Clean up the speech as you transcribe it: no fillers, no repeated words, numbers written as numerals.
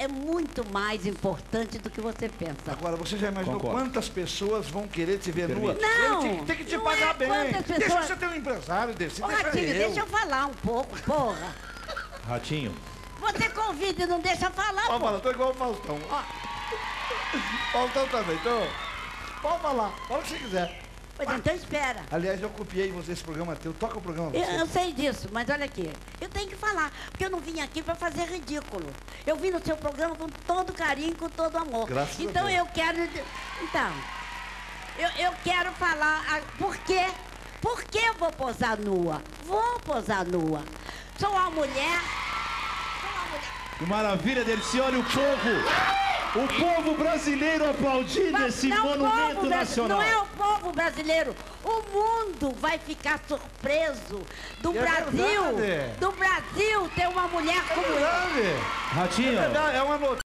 é muito mais importante do que você pensa. Agora, você já imaginou quantas pessoas vão querer te ver nua? Não! Ele tem que te pagar bem. Pessoas... Deixa você ter um empresário desse. Ô, Ratinho, deixa eu falar um pouco, porra. Ratinho. Você convida e não deixa falar, Ó, pô. fala, tô igual o Faustão. Faustão também, tô. Pode falar, fala o que você quiser. Pois então espera. Aliás, eu copiei você, esse programa teu. Toca o programa você. Eu sei disso, mas olha aqui. Eu tenho que falar, porque eu não vim aqui para fazer ridículo. Eu vim no seu programa com todo carinho, com todo amor. Graças a então Deus. eu quero... Então, eu quero falar por quê. Por que eu vou posar nua? Vou posar nua. Sou uma mulher... Que maravilha, Dercy. Olha o povo. O povo brasileiro aplaudindo esse monumento nacional. Não é o povo brasileiro. O mundo vai ficar surpreso do Brasil. Verdade. Do Brasil ter uma mulher como eu. É verdade. Ratinho. É verdade, é uma notícia.